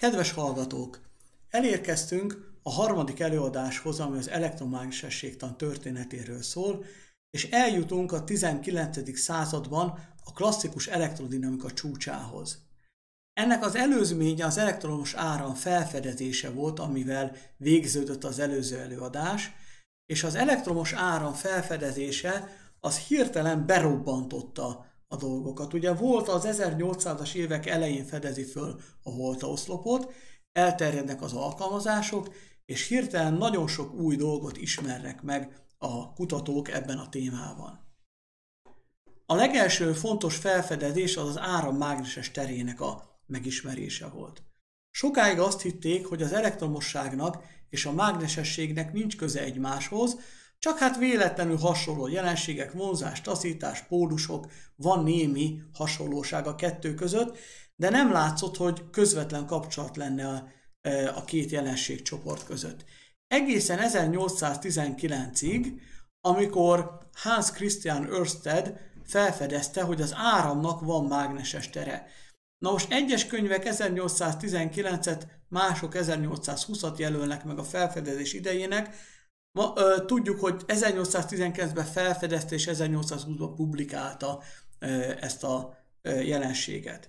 Kedves hallgatók! Elérkeztünk a harmadik előadáshoz, ami az elektromágnesességtan történetéről szól, és eljutunk a 19. században a klasszikus elektrodinamika csúcsához. Ennek az előzménye az elektromos áram felfedezése volt, amivel végződött az előző előadás, és az elektromos áram felfedezése az hirtelen berobbantotta a dolgokat. Ugye volt az 1800-as évek elején fedezi föl a voltaoszlopot, elterjednek az alkalmazások, és hirtelen nagyon sok új dolgot ismernek meg a kutatók ebben a témában. A legelső fontos felfedezés az áram mágneses terének a megismerése volt. Sokáig azt hitték, hogy az elektromosságnak és a mágnesességnek nincs köze egymáshoz, csak hát véletlenül hasonló jelenségek, vonzás, taszítás, pólusok, van némi hasonlóság a kettő között, de nem látszott, hogy közvetlen kapcsolat lenne a két jelenségcsoport között. Egészen 1819-ig, amikor Hans Christian Ørsted felfedezte, hogy az áramnak van mágneses tere. Na most egyes könyvek 1819-et, mások 1820-at jelölnek meg a felfedezés idejének. Tudjuk, hogy 1819-ben felfedezte és 1820-ban publikálta ezt a jelenséget.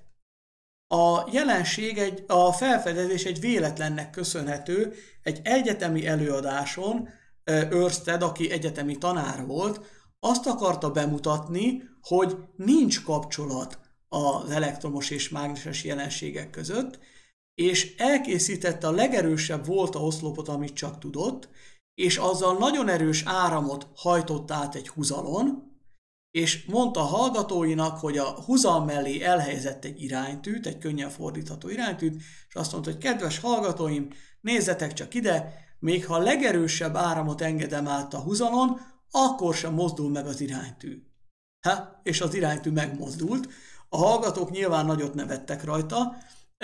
A felfedezés egy véletlennek köszönhető, egy egyetemi előadáson Ørsted, aki egyetemi tanár volt, azt akarta bemutatni, hogy nincs kapcsolat az elektromos és mágneses jelenségek között, és elkészítette a legerősebb voltaoszlopot, amit csak tudott, és azzal nagyon erős áramot hajtott át egy húzalon, és mondta a hallgatóinak, hogy a húzal mellé elhelyezett egy iránytűt, egy könnyen fordítható iránytűt, és azt mondta, hogy kedves hallgatóim, nézzetek csak ide, még ha a legerősebb áramot engedem át a húzalon, akkor sem mozdul meg az iránytű. És az iránytű megmozdult. A hallgatók nyilván nagyot nevettek rajta,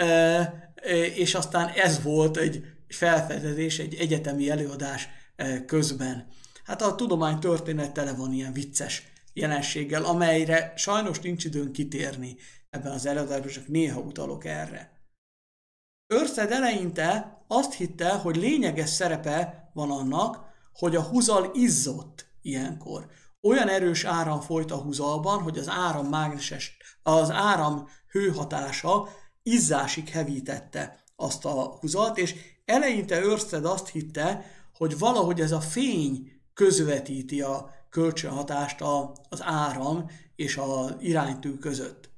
és aztán ez volt egy felfedezés, egy egyetemi előadás közben. Hát a tudománytörténet tele van ilyen vicces jelenséggel, amelyre sajnos nincs időn kitérni ebben az előadásban, csak néha utalok erre. Ørsted eleinte azt hitte, hogy lényeges szerepe van annak, hogy a húzal izzott ilyenkor. Olyan erős áram folyt a húzalban, hogy az áram hőhatása izzásig hevítette azt a húzalt, és eleinte Ørsted azt hitte, hogy valahogy ez a fény közvetíti a kölcsönhatást az áram és az iránytű között.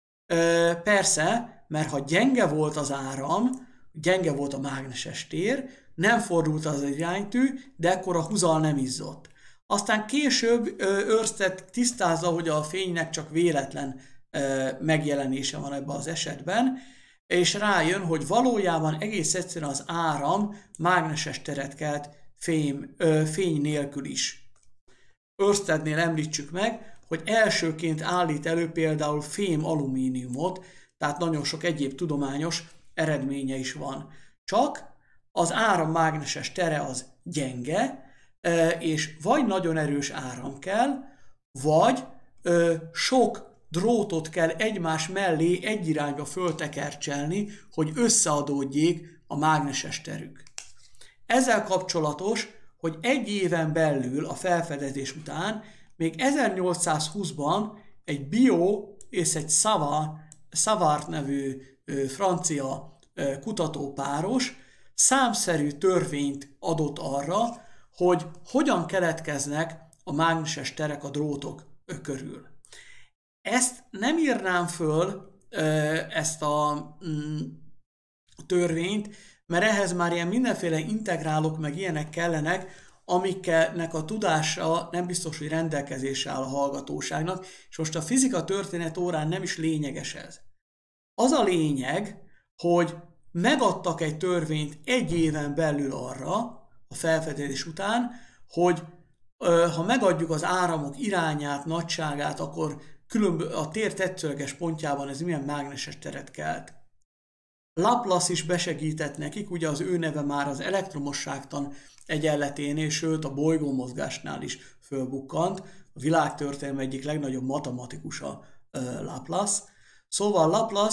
Persze, mert ha gyenge volt az áram, gyenge volt a mágneses tér, nem fordult az iránytű, de ekkor a húzal nem izzott. Aztán később Ørsted tisztázza, hogy a fénynek csak véletlen megjelenése van ebben az esetben, és rájön, hogy valójában egész egyszerűen az áram mágneses teret kelt fény nélkül is. Örstednél említsük meg, hogy elsőként állít elő például fém-alumíniumot, tehát nagyon sok egyéb tudományos eredménye is van. Csak az áram mágneses tere az gyenge, és vagy nagyon erős áram kell, vagy sok drótot kell egymás mellé egy irányba föltekercselni, hogy összeadódjék a mágneses terük. Ezzel kapcsolatos, hogy egy éven belül a felfedezés után, még 1820-ban egy Biot és egy Savart nevű francia kutatópáros számszerű törvényt adott arra, hogy hogyan keletkeznek a mágneses terek a drótok körül. Ezt nem írnám föl, ezt a törvényt, mert ehhez már ilyen mindenféle integrálok meg ilyenek kellenek, amiknek a tudása nem biztos, hogy rendelkezésre áll a hallgatóságnak, és most a fizika történet órán nem is lényeges ez. Az a lényeg, hogy megadtak egy törvényt egy éven belül arra, a felfedezés után, hogy ha megadjuk az áramok irányát, nagyságát, akkor a tér tetszőleges pontjában ez milyen mágneses teret kelt. Laplace is besegített nekik, ugye az ő neve már az elektromosságtan egyenleténél, sőt a bolygómozgásnál is fölbukkant. A világtörténelem egyik legnagyobb matematikusa Laplace. Szóval Laplace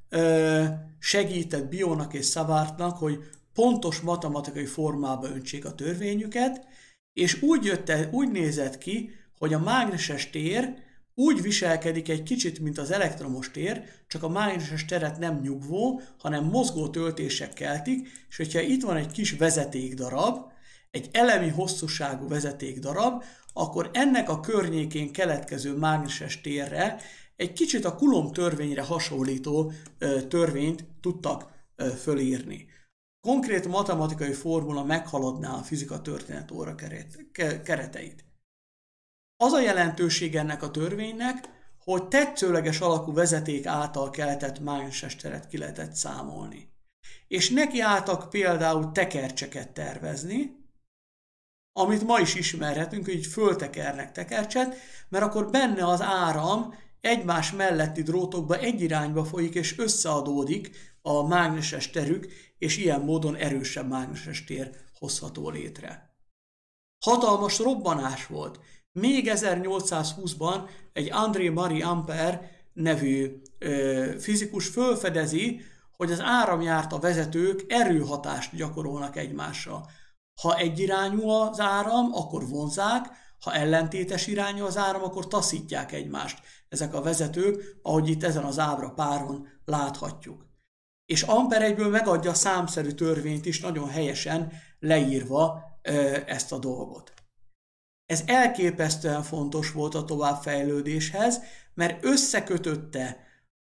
segített Bionnak és Savartnak, hogy pontos matematikai formába öntsék a törvényüket, és úgy nézett ki, hogy a mágneses tér úgy viselkedik egy kicsit, mint az elektromos tér, csak a mágneses teret nem nyugvó, hanem mozgó töltések keltik, és hogyha itt van egy kis vezetékdarab, egy elemi hosszúságú vezetékdarab, akkor ennek a környékén keletkező mágneses térre egy kicsit a Coulomb törvényre hasonlító törvényt tudtak fölírni. Konkrét matematikai formula meghaladná a fizika történet óra kereteit. Az a jelentőség ennek a törvénynek, hogy tetszőleges alakú vezeték által keltett mágneses teret ki lehetett számolni. És nekiálltak például tekercseket tervezni, amit ma is ismerhetünk, hogy így föltekernek tekercset, mert akkor benne az áram egymás melletti drótokba egy irányba folyik, és összeadódik a mágneses terük, és ilyen módon erősebb mágneses tér hozható létre. Hatalmas robbanás volt. Még 1820-ban egy André-Marie Ampère nevű fizikus felfedezi, hogy az áramjárta vezetők erőhatást gyakorolnak egymásra. Ha egyirányú az áram, akkor vonzzák, ha ellentétes irányú az áram, akkor taszítják egymást ezek a vezetők, ahogy itt ezen az ábra páron láthatjuk. És Ampère egyből megadja a számszerű törvényt is, nagyon helyesen leírva ezt a dolgot. Ez elképesztően fontos volt a továbbfejlődéshez, mert összekötötte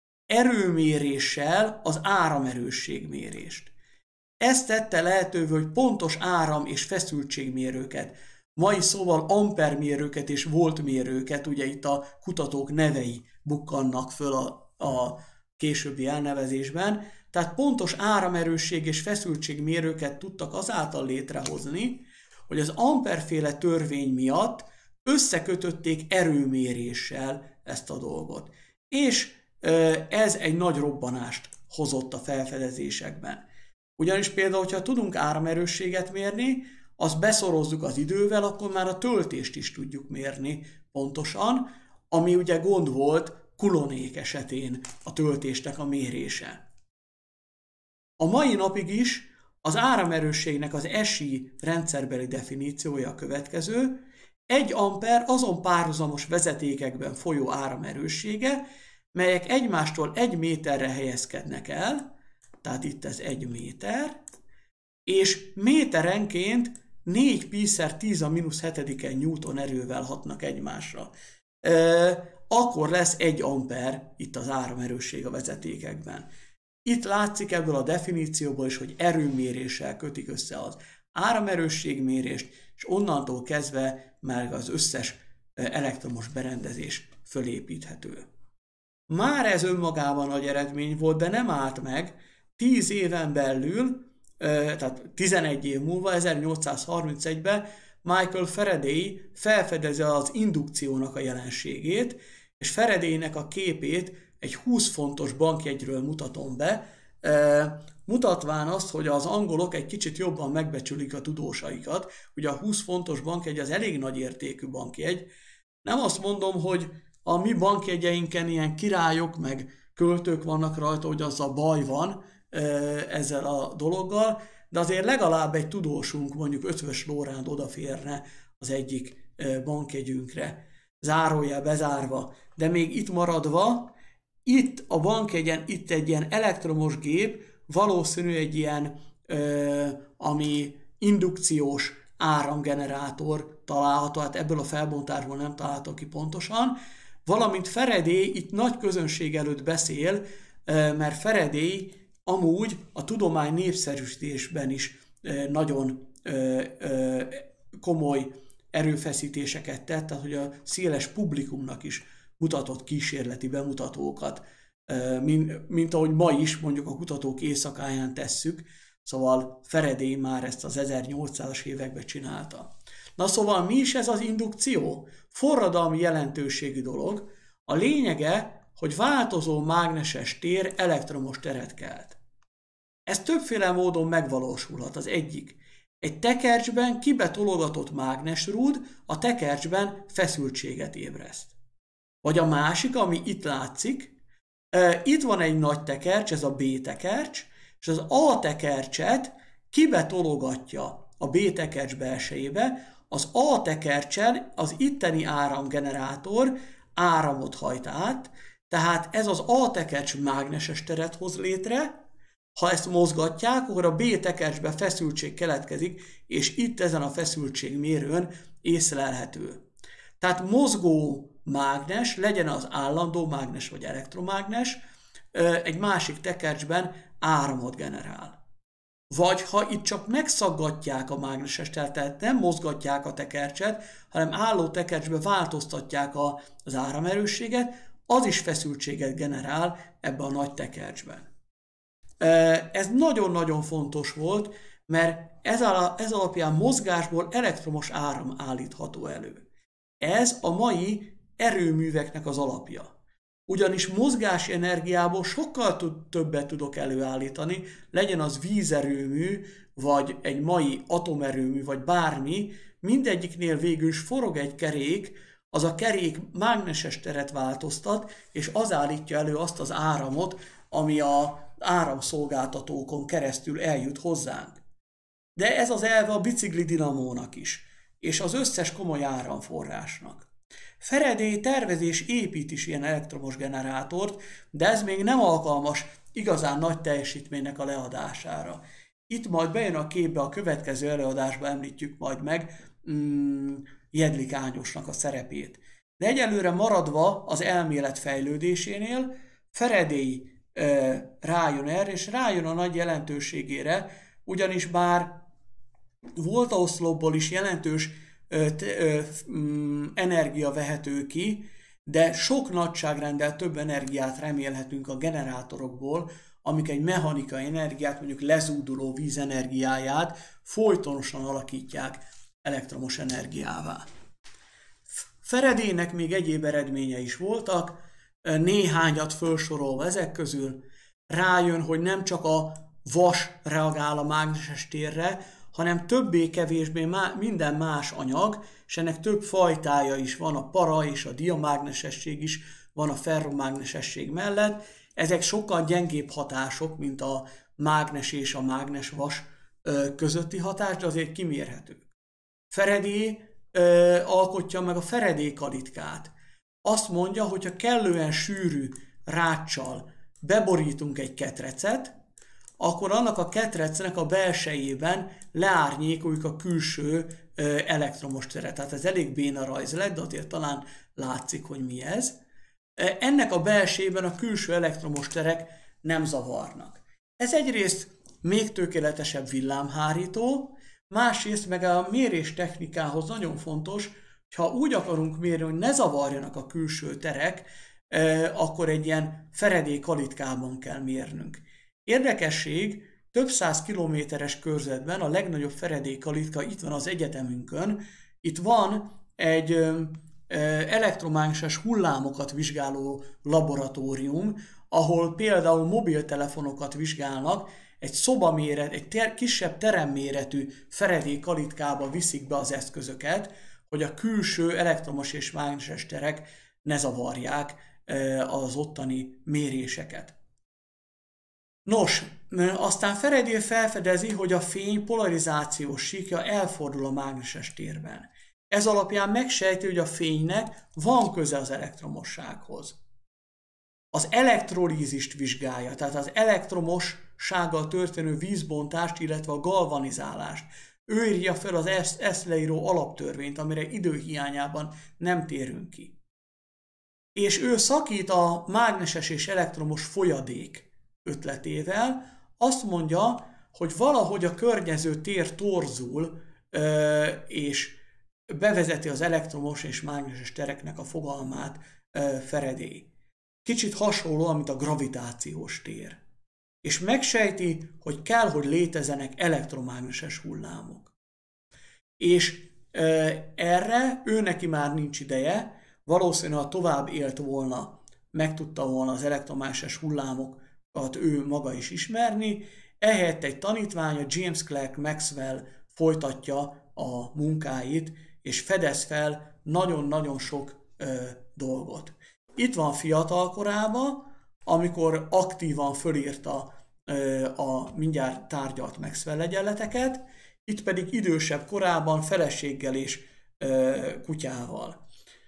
erőméréssel az áramerősségmérést. Ez tette lehetővé, hogy pontos áram- és feszültségmérőket, mai szóval ampermérőket és voltmérőket, ugye itt a kutatók nevei bukkannak föl a későbbi elnevezésben, tehát pontos áramerősség és feszültségmérőket tudtak azáltal létrehozni, hogy az Ampère-féle törvény miatt összekötötték erőméréssel ezt a dolgot. És ez egy nagy robbanást hozott a felfedezésekben. Ugyanis például, hogyha tudunk áramerősséget mérni, azt beszorozzuk az idővel, akkor már a töltést is tudjuk mérni pontosan, ami ugye gond volt Coulomb esetén a töltésnek a mérése. A mai napig is az áramerősségnek az SI rendszerbeli definíciója a következő: 1 amper azon párhuzamos vezetékekben folyó áramerőssége, melyek egymástól 1 méterre helyezkednek el, tehát itt ez 1 méter, és méterenként 4 π/10⁻⁷ Newton erővel hatnak egymásra. Akkor lesz 1 amper itt az áramerősség a vezetékekben. Itt látszik ebből a definícióból is, hogy erőméréssel kötik össze az áramerősségmérést, és onnantól kezdve már az összes elektromos berendezés fölépíthető. Már ez önmagában nagy eredmény volt, de nem állt meg. 10 éven belül, tehát 11 év múlva, 1831-ben Michael Faraday felfedezi az indukciónak a jelenségét, és Faradaynek a képét egy 20 fontos bankjegyről mutatom be, mutatván azt, hogy az angolok egy kicsit jobban megbecsülik a tudósaikat. Ugye a 20 fontos bankjegy az elég nagy értékű bankjegy. Nem azt mondom, hogy a mi bankjegyeinken ilyen királyok meg költők vannak rajta, hogy azzal baj van ezzel a dologgal, de azért legalább egy tudósunk, mondjuk Ötvös Lóránd odaférne az egyik bankjegyünkre, zárójel bezárva. De még itt maradva, itt a bankjegyen, itt egy ilyen elektromos gép, valószínű egy ilyen, ami indukciós áramgenerátor található, hát ebből a felbontásból nem található ki pontosan, valamint Faraday itt nagy közönség előtt beszél, mert Faraday amúgy a tudomány népszerűsítésben is nagyon komoly erőfeszítéseket tett, tehát hogy a széles publikumnak is mutatott kísérleti bemutatókat, mint ahogy ma is mondjuk a kutatók éjszakáján tesszük, szóval Faraday már ezt az 1800-as években csinálta. Na szóval mi is ez az indukció? Forradalmi jelentőségű dolog. A lényege, hogy változó mágneses tér elektromos teret kelt. Ez többféle módon megvalósulhat. Az egyik: egy tekercsben kibetologatott mágnesrúd a tekercsben feszültséget ébreszt. Vagy a másik, ami itt látszik, Itt van egy nagy tekercs, ez a B tekercs, és az A tekercset kibetologatja a B tekercs belsejébe, az A tekercsen az itteni áramgenerátor áramot hajt át, tehát ez az A tekercs mágneses teret hoz létre, ha ezt mozgatják, akkor a B tekercsbe feszültség keletkezik, és itt ezen a feszültségmérőn észlelhető. Tehát mozgó mágnes, legyen az állandó mágnes vagy elektromágnes, egy másik tekercsben áramot generál. Vagy ha itt csak megszaggatják a mágneses teret, tehát nem mozgatják a tekercset, hanem álló tekercsbe változtatják az áramerősséget, az is feszültséget generál ebbe a nagy tekercsben. Ez nagyon-nagyon fontos volt, mert ez alapján mozgásból elektromos áram állítható elő. Ez a mai erőműveknek az alapja. Ugyanis mozgási energiából sokkal többet tudok előállítani, legyen az vízerőmű, vagy egy mai atomerőmű, vagy bármi, mindegyiknél végül is forog egy kerék, az a kerék mágneses teret változtat, és az állítja elő azt az áramot, ami az áramszolgáltatókon keresztül eljut hozzánk. De ez az elve a bicikli dinamónak is, és az összes komoly áramforrásnak. Faraday tervez és épít is ilyen elektromos generátort, de ez még nem alkalmas igazán nagy teljesítménynek a leadására. Itt majd bejön a képbe, a következő előadásban említjük majd meg Jedlik Ányosnak a szerepét. De egyelőre maradva az elmélet fejlődésénél, Faraday rájön erre, és rájön a nagy jelentőségére, ugyanis bár Voltaoszlopból is jelentős energia vehető ki, de sok nagyságrendel több energiát remélhetünk a generátorokból, amik egy mechanikai energiát, mondjuk lezúduló víz energiáját folytonosan alakítják elektromos energiává. Faradaynek még egyéb eredménye is voltak, néhányat felsorolva ezek közül rájön, hogy nem csak a vas reagál a mágneses térre, hanem többé-kevésbé minden más anyag, és ennek több fajtája is van, a para és a diamágnesesség is van a ferromágnesesség mellett. Ezek sokkal gyengébb hatások, mint a mágnes és a mágnes-vas közötti hatás, de azért kimérhető. Faraday alkotja meg a Faraday kalitkát. Azt mondja, hogy ha kellően sűrű ráccsal beborítunk egy ketrecet, akkor annak a ketrecnek a belsejében leárnyékoljuk a külső elektromos teret. Tehát ez elég béna rajz lett, de azért talán látszik, hogy mi ez. Ennek a belsejében a külső elektromos terek nem zavarnak. Ez egyrészt még tökéletesebb villámhárító, másrészt meg a mérés technikához nagyon fontos, hogy ha úgy akarunk mérni, hogy ne zavarjanak a külső terek, akkor egy ilyen Faraday kalitkában kell mérnünk. Érdekesség, több száz kilométeres körzetben a legnagyobb Faraday kalitka itt van az egyetemünkön. Itt van egy elektromágneses hullámokat vizsgáló laboratórium, ahol például mobiltelefonokat vizsgálnak, egy szobaméret, egy kisebb teremméretű Faraday kalitkába viszik be az eszközöket, hogy a külső elektromos és mágneses terek ne zavarják az ottani méréseket. Nos, aztán Faraday felfedezi, hogy a fény polarizációs síkja elfordul a mágneses térben. Ez alapján megsejti, hogy a fénynek van köze az elektromossághoz. Az elektrolízist vizsgálja, tehát az elektromossággal történő vízbontást, illetve a galvanizálást. Ő írja fel az ezt leíró alaptörvényt, amire időhiányában nem térünk ki. És ő szakít a mágneses és elektromos folyadék ötletével, azt mondja, hogy valahogy a környező tér torzul, és bevezeti az elektromos és mágneses tereknek a fogalmát Faraday. Kicsit hasonló, mint a gravitációs tér. És megsejti, hogy kell, hogy létezzenek elektromágneses hullámok. És erre ő neki már nincs ideje, valószínűleg ha tovább élt volna, meg tudta volna az elektromágneses hullámokat ő maga is ismerni, ehelyett egy tanítványa, James Clerk Maxwell folytatja a munkáit, és fedez fel nagyon-nagyon sok dolgot. Itt van fiatal korában, amikor aktívan fölírta a mindjárt tárgyalt Maxwell egyenleteket, itt pedig idősebb korában feleséggel és kutyával.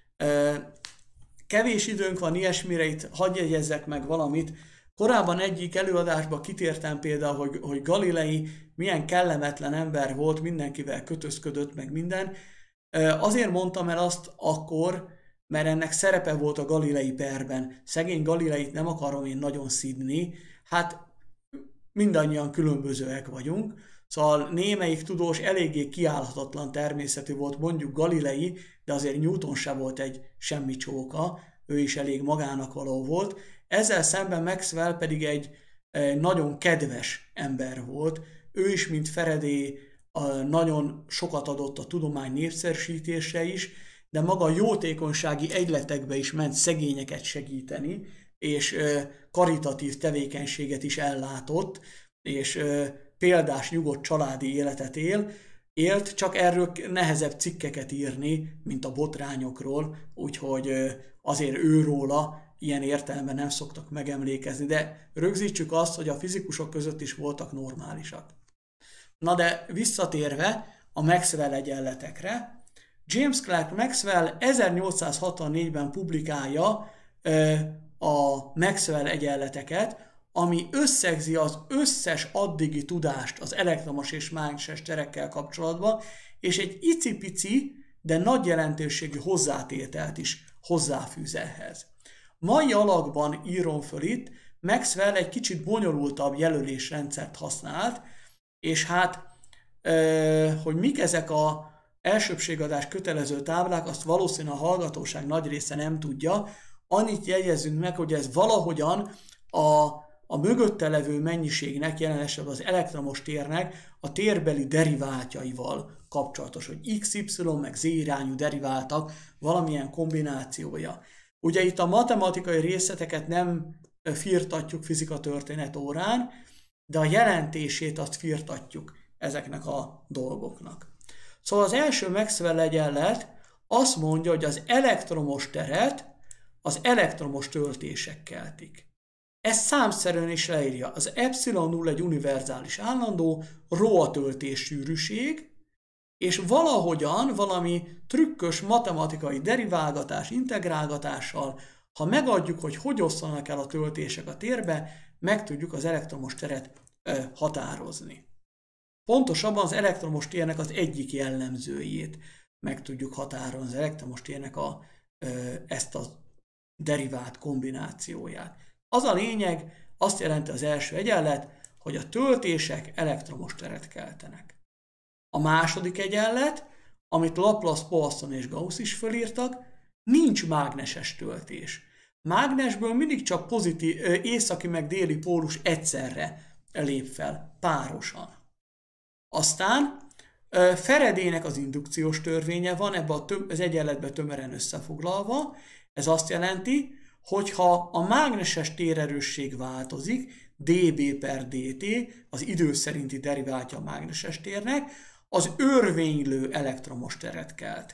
Kevés időnk van ilyesmire, itt hadd jegyezzek meg valamit. Korábban egyik előadásban kitértem például, hogy Galilei milyen kellemetlen ember volt, mindenkivel kötözködött, meg minden. Azért mondtam el azt akkor, mert ennek szerepe volt a Galilei perben. Szegény Galileit nem akarom én nagyon szidni, hát mindannyian különbözőek vagyunk. Szóval némelyik tudós eléggé kiállhatatlan természetű volt, mondjuk Galilei, de azért Newton se volt egy semmi csóka, ő is elég magának való volt. Ezzel szemben Maxwell pedig egy nagyon kedves ember volt. Ő is, mint Faraday, nagyon sokat adott a tudomány népszerűsítése is, de maga a jótékonysági egyletekbe is ment szegényeket segíteni, és karitatív tevékenységet is ellátott, és példás, nyugodt családi életet élt, csak erről nehezebb cikkeket írni, mint a botrányokról, úgyhogy azért őróla ilyen értelemben nem szoktak megemlékezni, de rögzítsük azt, hogy a fizikusok között is voltak normálisak. Na de visszatérve a Maxwell egyenletekre, James Clerk Maxwell 1864-ben publikálja a Maxwell egyenleteket, ami összegzi az összes addigi tudást az elektromos és mágneses terekkel kapcsolatban, és egy icipici, de nagy jelentőségű hozzátételt is hozzáfűz ehhez. Mai alakban írom föl itt, Maxwell egy kicsit bonyolultabb jelölésrendszert használt, és hát, hogy mik ezek a elsőbbségadás kötelező táblák, azt valószínűleg a hallgatóság nagy része nem tudja. Annyit jegyezzünk meg, hogy ez valahogyan a mögötte levő mennyiségnek, jelen esetben az elektromos térnek a térbeli deriváltjaival kapcsolatos, hogy x, y, meg z irányú deriváltak valamilyen kombinációja. Ugye itt a matematikai részleteket nem firtatjuk fizikatörténet órán, de a jelentését azt firtatjuk ezeknek a dolgoknak. Szóval az első Maxwell egyenlet azt mondja, hogy az elektromos teret az elektromos töltések keltik. Ezt számszerűen is leírja. Az ε0 egy univerzális állandó, ρ a töltés sűrűség, és valahogyan, valami trükkös matematikai deriválgatás, integrálgatással, ha megadjuk, hogy oszlanak el a töltések a térbe, meg tudjuk az elektromos teret határozni. Pontosabban az elektromos térnek az egyik jellemzőjét meg tudjuk határozni, az elektromos térnek ezt a derivált kombinációját. Az a lényeg, azt jelenti az első egyenlet, hogy a töltések elektromos teret keltenek. A második egyenlet, amit Laplace, Poisson és Gauss is fölírtak, nincs mágneses töltés. Mágnesből mindig csak északi meg déli pólus egyszerre lép fel, párosan. Aztán Faradaynek az indukciós törvénye van ebben az egyenletben tömören összefoglalva. Ez azt jelenti, hogy ha a mágneses térerősség változik, dB/dt, az idő szerinti deriváltja a mágneses térnek, az örvénylő elektromos teret kelt.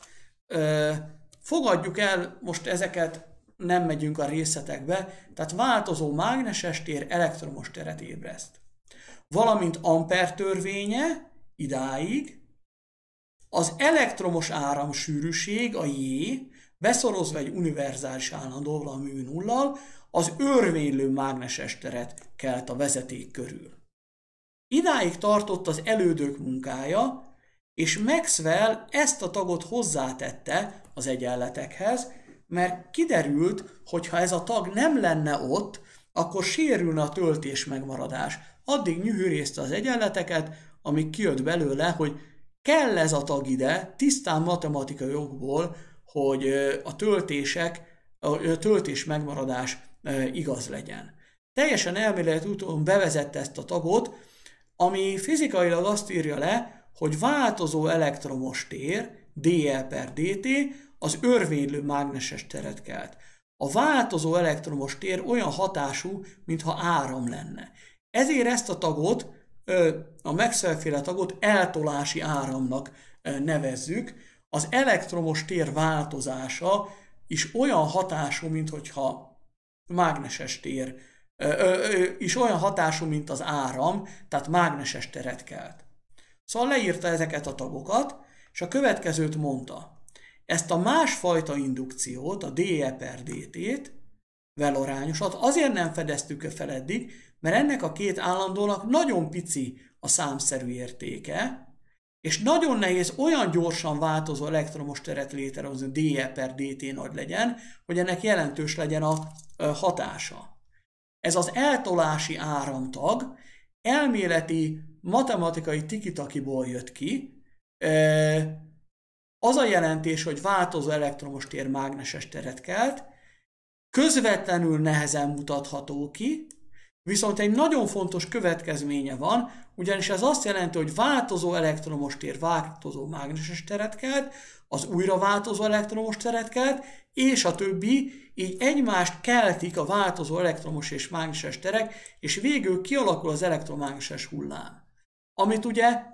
Fogadjuk el, most ezeket nem megyünk a részletekbe, tehát változó mágneses tér elektromos teret ébreszt. Valamint Ampere törvénye, idáig, az elektromos áram sűrűség, a J, beszorozva egy univerzális állandóval, a μ nullal, az örvénylő mágneses teret kelt a vezeték körül. Idáig tartott az elődök munkája, és Maxwell ezt a tagot hozzátette az egyenletekhez, mert kiderült, hogy ha ez a tag nem lenne ott, akkor sérülne a töltés megmaradás. Addig nyühürészte az egyenleteket, amíg kijött belőle, hogy kell ez a tag ide, tisztán matematikai okból, hogy a töltés megmaradás igaz legyen. Teljesen elmélet úton bevezette ezt a tagot, ami fizikailag azt írja le, hogy változó elektromos tér, dl/dt, az örvénylő mágneses teret kelt. A változó elektromos tér olyan hatású, mintha áram lenne. Ezért ezt a tagot, a Maxwell-féle tagot eltolási áramnak nevezzük. Az elektromos tér változása is olyan hatású, mintha mágneses tér is olyan hatású, mint az áram, tehát mágneses teret kelt. Szóval leírta ezeket a tagokat, és a következőt mondta. Ezt a másfajta indukciót, a dE per dt-t, vel arányosat azért nem fedeztük fel eddig, mert ennek a két állandónak nagyon pici a számszerű értéke, és nagyon nehéz olyan gyorsan változó elektromos teret létrehozni, dE per dt nagy legyen, hogy ennek jelentős legyen a hatása. Ez az eltolási áramtag elméleti matematikai tikitakiból jött ki. Az a jelentés, hogy változó elektromos tér mágneses teret kelt, közvetlenül nehezen mutatható ki, viszont egy nagyon fontos következménye van, ugyanis ez azt jelenti, hogy változó elektromos tér változó mágneses teret kelt, az újra változó elektromos teret kelt, és a többi, így egymást keltik a változó elektromos és mágneses terek, és végül kialakul az elektromágneses hullám. Amit ugye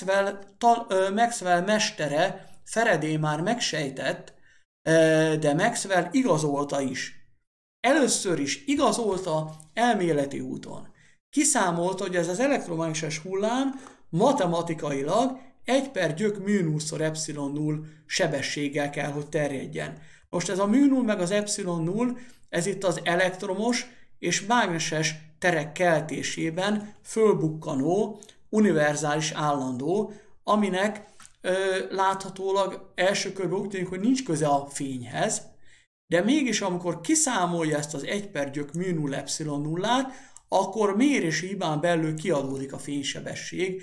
Maxwell mestere, Faraday már megsejtett, de Maxwell igazolta is. Először is igazolta elméleti úton. Kiszámolta, hogy ez az elektromágneses hullám matematikailag 1 per gyök μ0-szor ε0 sebességgel kell, hogy terjedjen. Most ez a μ0 meg az ε0, ez itt az elektromos és mágneses terek keltésében fölbukkanó univerzális állandó, aminek láthatólag első körben úgy tűnik, hogy nincs köze a fényhez, de mégis amikor kiszámolja ezt az 1 per gyök μ0 ε0-át, akkor mérési hibán belül kiadódik a fénysebesség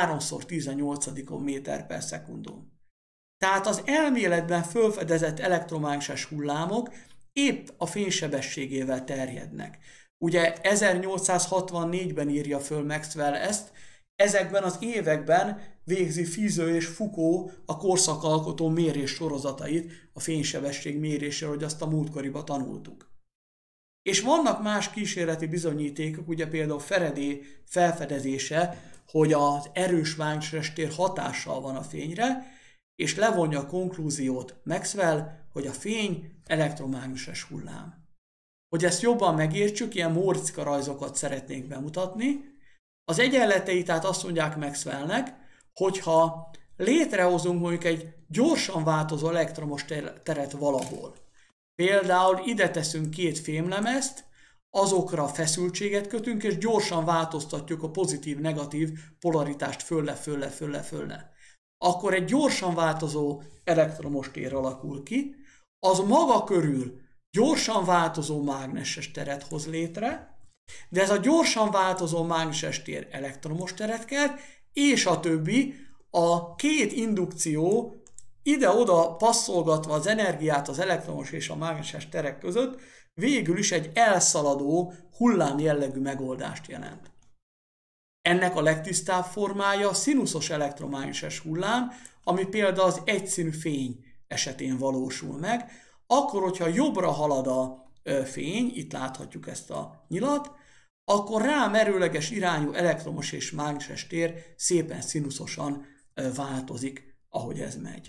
3×18 méter per szekundum. Tehát az elméletben felfedezett elektromágneses hullámok épp a fénysebességével terjednek. Ugye 1864-ben írja föl Maxwell ezt, ezekben az években végzi Fizeau és Foucault a korszakalkotó mérés sorozatait a fénysebesség mérésére, hogy azt a múltkoriban tanultuk. És vannak más kísérleti bizonyítékok, ugye például Faraday felfedezése, hogy az erős mágneses tér hatással van a fényre, és levonja a konklúziót Maxwell, hogy a fény elektromágneses hullám. Hogy ezt jobban megértsük, ilyen Móriczka rajzokat szeretnék bemutatni. Az egyenletei tehát azt mondják Maxwellnek, hogyha létrehozunk mondjuk egy gyorsan változó elektromos teret valahol, például ide teszünk két fémlemezt, azokra feszültséget kötünk, és gyorsan változtatjuk a pozitív-negatív polaritást fölle, akkor egy gyorsan változó elektromos tér alakul ki, az maga körül gyorsan változó mágneses teret hoz létre, de ez a gyorsan változó mágneses tér elektromos teret kelt, és a többi, a két indukció ide-oda passzolgatva az energiát az elektromos és a mágneses terek között végül is egy elszaladó, hullám jellegű megoldást jelent. Ennek a legtisztább formája a színuszos elektromágneses hullám, ami például az egyszínű fény esetén valósul meg, akkor, hogyha jobbra halad a fény, itt láthatjuk ezt a nyilat, akkor rá merőleges irányú elektromos és mágneses tér szépen színuszosan változik, ahogy ez megy.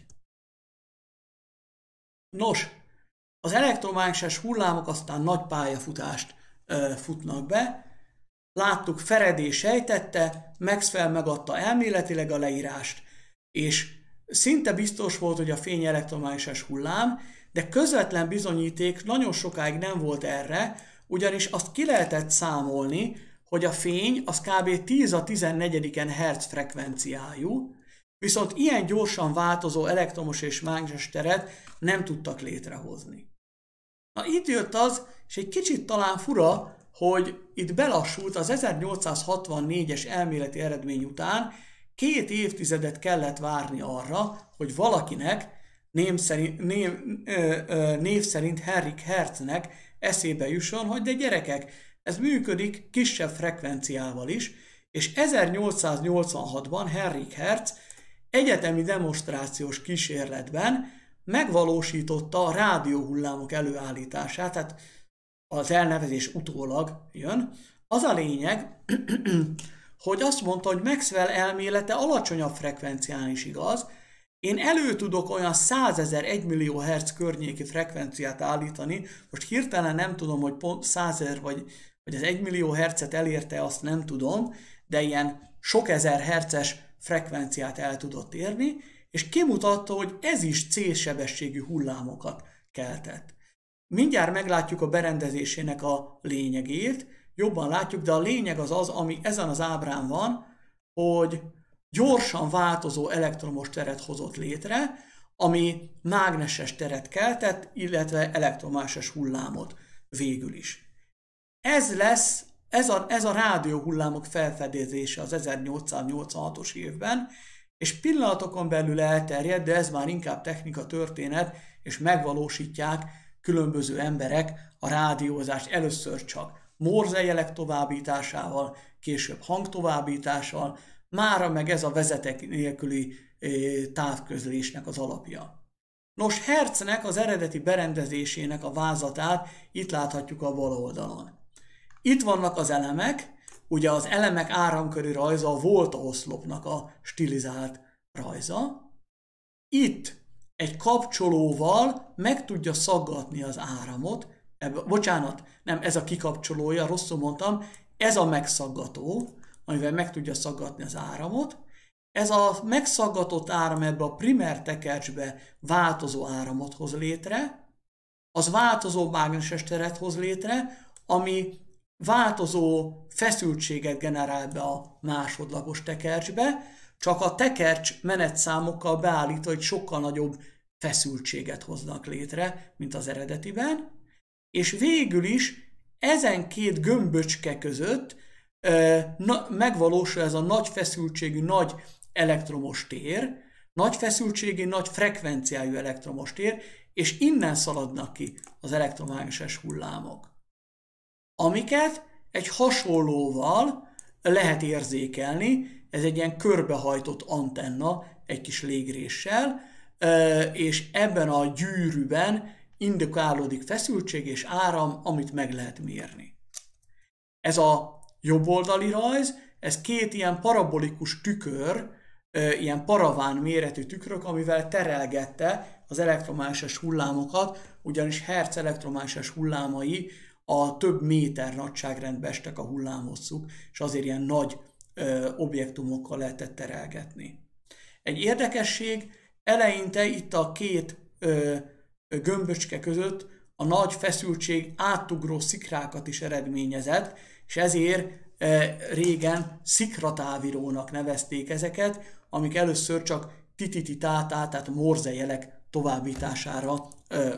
Nos, az elektromágneses hullámok aztán nagy pályafutást futnak be. Láttuk, Faraday sejtette, Maxwell megadta elméletileg a leírást, és szinte biztos volt, hogy a fény elektromágneses hullám, de közvetlen bizonyíték nagyon sokáig nem volt erre, ugyanis azt ki lehetett számolni, hogy a fény az kb. 10^14 Hz frekvenciájú, viszont ilyen gyorsan változó elektromos és mágneses teret nem tudtak létrehozni. Na itt jött az, és egy kicsit talán fura, hogy itt belassult az 1864-es elméleti eredmény után 2 évtizedet kellett várni arra, hogy valakinek név szerint Henrik Hertznek eszébe jusson, hogy de gyerekek, ez működik kisebb frekvenciával is, és 1886-ban Henrik Hertz egyetemi demonstrációs kísérletben megvalósította a rádióhullámok előállítását, tehát az elnevezés utólag jön. Az a lényeg, hogy azt mondta, hogy Maxwell elmélete alacsonyabb frekvencián is igaz. Én elő tudok olyan 100 000 1 millió Hz környéki frekvenciát állítani, most hirtelen nem tudom, hogy pont 100 000 vagy hogy az 1 millió hertzet elérte, azt nem tudom, de ilyen sok ezer hertzes frekvenciát el tudott érni, és kimutatta, hogy ez is C-sebességű hullámokat keltett. Mindjárt meglátjuk a berendezésének a lényegét, jobban látjuk, de a lényeg az az, ami ezen az ábrán van, hogy gyorsan változó elektromos teret hozott létre, ami mágneses teret keltett, illetve elektromágneses hullámot végül is. Ez a rádióhullámok felfedezése az 1886-os évben, és pillanatokon belül elterjed, de ez már inkább technika történet, és megvalósítják különböző emberek a rádiózást először csak morzejelek továbbításával, később hangtovábbítással, mára meg ez a vezeték nélküli távközlésnek az alapja. Nos, Hertznek az eredeti berendezésének a vázlatát itt láthatjuk a bal oldalon. Itt vannak az elemek, ugye az elemek áramköri rajza a voltaoszlopnak a stilizált rajza. Itt egy kapcsolóval meg tudja szaggatni az áramot, bocsánat, nem, ez a kikapcsolója, rosszul mondtam, ez a megszaggató, amivel meg tudja szaggatni az áramot. Ez a megszaggatott áram ebbe a primer tekercsbe változó áramot hoz létre, az változó mágneses teret hoz létre, ami változó feszültséget generál be a másodlagos tekercsbe, csak a tekercs menetszámokkal beállítva, hogy sokkal nagyobb feszültséget hoznak létre, mint az eredetiben, és végül is ezen két gömböcske között megvalósul ez a nagy feszültségű, nagy elektromos tér, nagy feszültségű, nagy frekvenciájú elektromos tér, és innen szaladnak ki az elektromágneses hullámok, amiket egy hasonlóval lehet érzékelni, ez egy ilyen körbehajtott antenna, egy kis légréssel, és ebben a gyűrűben indukálódik feszültség és áram, amit meg lehet mérni. Ez a jobboldali rajz, ez két ilyen parabolikus tükör, ilyen paraván méretű tükrök, amivel terelgette az elektromágneses hullámokat, ugyanis Hertz elektromágneses hullámai a több méter nagyságrendbe estek a hullámhosszuk, és azért ilyen nagy objektumokkal lehetett terelgetni. Egy érdekesség, eleinte itt a két gömböcske között a nagy feszültség átugró szikrákat is eredményezett, és ezért régen szikratávírónak nevezték ezeket, amik először csak titititátá, tehát morzejelek továbbítására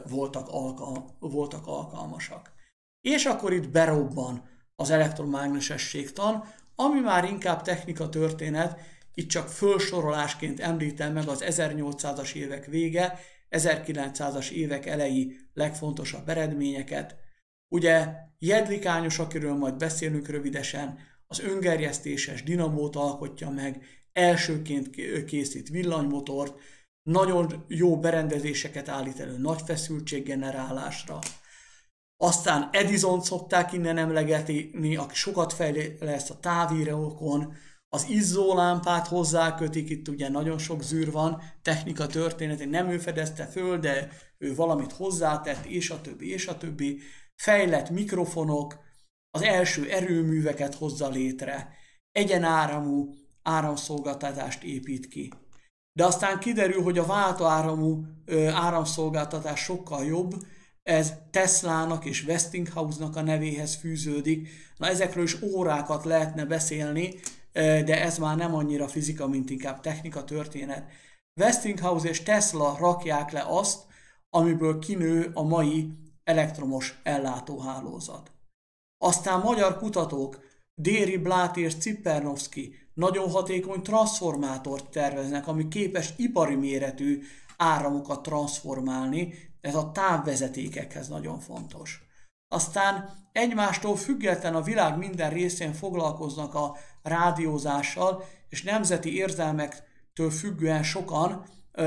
voltak alkalmasak. És akkor itt berobban az elektromágnesességtan, ami már inkább technika történet, itt csak fölsorolásként említem meg az 1800-as évek vége, 1900-as évek elejé legfontosabb eredményeket. Ugye Jedlikányos, akiről majd beszélünk rövidesen, az öngerjesztéses dinamót alkotja meg, elsőként készít villanymotort, nagyon jó berendezéseket állít elő nagy feszültséggenerálásra. Aztán Edisont szokták innen emlegetni, aki sokat fejleszt a távírókon, az izzólámpát hozzákötik, itt ugye nagyon sok zűr van, technika történet, nem ő fedezte föl, de ő valamit hozzátett, és a többi, és a többi. Fejlett mikrofonok, az első erőműveket hozza létre, egyenáramú áramszolgáltatást épít ki. De aztán kiderül, hogy a váltóáramú áramszolgáltatás sokkal jobb, ez Teslának és Westinghouse-nak a nevéhez fűződik. Na, ezekről is órákat lehetne beszélni, de ez már nem annyira fizika, mint inkább technika történet. Westinghouse és Tesla rakják le azt, amiből kinő a mai elektromos ellátóhálózat. Aztán magyar kutatók, Déri, Blát és Cipernowski nagyon hatékony transformátort terveznek, ami képes ipari méretű áramokat transformálni, ez a távvezetékekhez nagyon fontos. Aztán egymástól független a világ minden részén foglalkoznak a rádiózással, és nemzeti érzelmektől függően sokan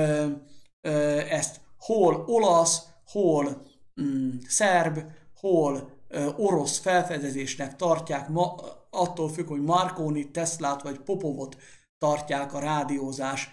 ezt hol olasz, hol szerb, hol orosz felfedezésnek tartják, attól függ, hogy Marconi, Teslát vagy Popovot tartják a rádiózás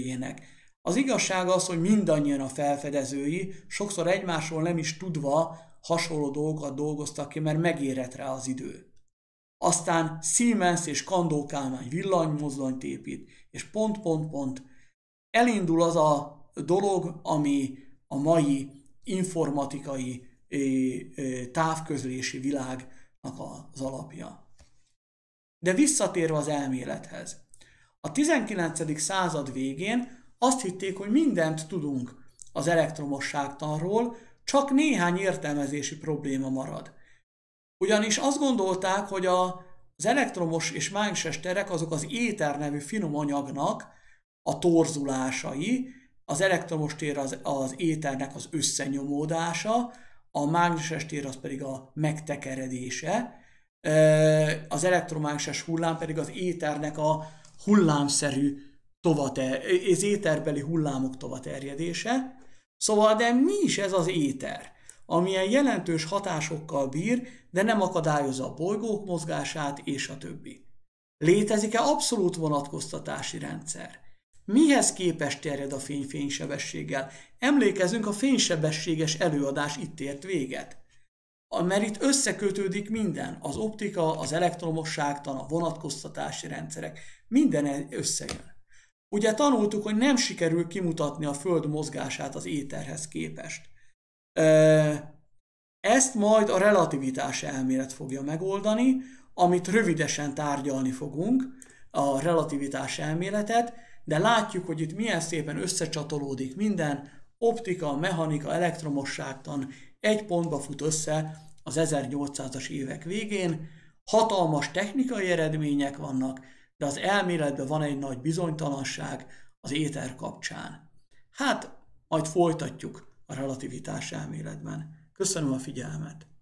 felfedezőjének. Az igazság az, hogy mindannyian a felfedezői, sokszor egymásról nem is tudva hasonló dolgokat dolgoztak ki, mert megérett rá az idő. Aztán Siemens és Kandó Kálmán villanymozdonyt épít, és pont. Elindul az a dolog, ami a mai informatikai távközlési világnak az alapja. De visszatérve az elmélethez. A 19. század végén azt hitték, hogy mindent tudunk az elektromosságtanról, csak néhány értelmezési probléma marad. Ugyanis azt gondolták, hogy az elektromos és mágneses terek azok az éter nevű finom anyagnak a torzulásai, az elektromos tér az éternek az összenyomódása, a mágneses tér az pedig a megtekeredése, az elektromágneses hullám pedig az éternek a hullámszerű az éterbeli hullámok tovaterjedése. Szóval, de mi is ez az éter, amilyen jelentős hatásokkal bír, de nem akadályozza a bolygók mozgását, és a többi. Létezik-e abszolút vonatkoztatási rendszer? Mihez képest terjed a fény fénysebességgel? Emlékezünk, a fénysebességes előadás itt ért véget. Mert itt összekötődik minden, az optika, az elektromosságtan, a vonatkoztatási rendszerek, minden összejön. Ugye tanultuk, hogy nem sikerül kimutatni a Föld mozgását az éterhez képest. Ezt majd a relativitás elmélet fogja megoldani, amit rövidesen tárgyalni fogunk, a relativitás elméletet, de látjuk, hogy itt milyen szépen összecsatolódik minden, optika, mechanika, elektromosságtan egy pontba fut össze az 1800-as évek végén. Hatalmas technikai eredmények vannak, de az elméletben van egy nagy bizonytalanság az éter kapcsán. Hát, majd folytatjuk a relativitás elméletben. Köszönöm a figyelmet!